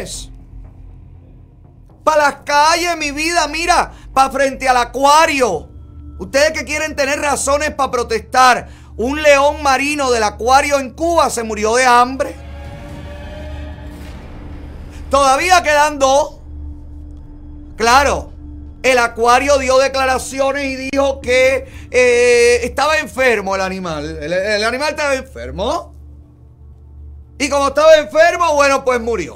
Para las calles, mi vida, mira, para frente al acuario. Ustedes que quieren tener razones para protestar. Un león marino del acuario en Cuba se murió de hambre. Todavía quedan 2. Claro, el acuario dio declaraciones y dijo que estaba enfermo el animal. El animal estaba enfermo. Y como estaba enfermo, bueno, pues murió.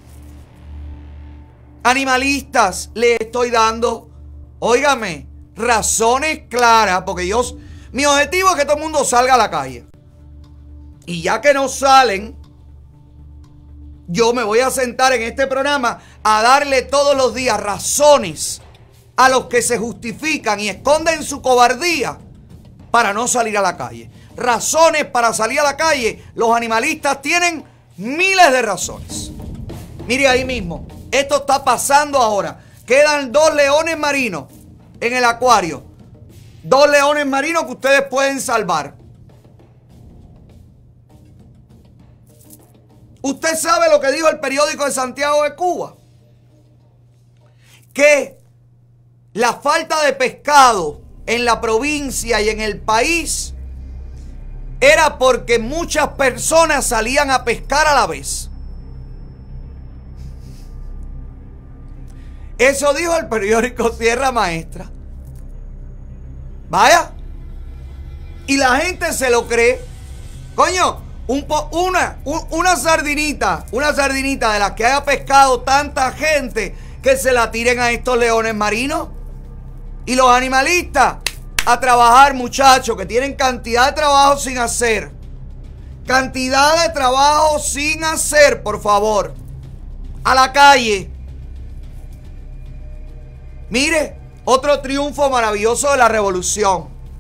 Animalistas, le estoy dando, óigame, razones claras, porque mi objetivo es que todo el mundo salga a la calle. Y ya que no salen, yo me voy a sentar en este programa a darle todos los días razones a los que se justifican y esconden su cobardía para no salir a la calle. Razones para salir a la calle. Los animalistas tienen miles de razones. Mire ahí mismo. Esto está pasando ahora. Quedan 2 leones marinos en el acuario. 2 leones marinos que ustedes pueden salvar. Usted sabe lo que dijo el periódico de Santiago de Cuba. Que la falta de pescado en la provincia y en el país era porque muchas personas salían a pescar a la vez. Eso dijo el periódico Sierra Maestra. Vaya. Y la gente se lo cree. Coño, una sardinita de las que haya pescado tanta gente, que se la tiren a estos leones marinos. Y los animalistas a trabajar, muchachos, que tienen cantidad de trabajo sin hacer. Cantidad de trabajo sin hacer, por favor. A la calle. Mire, otro triunfo maravilloso de la revolución.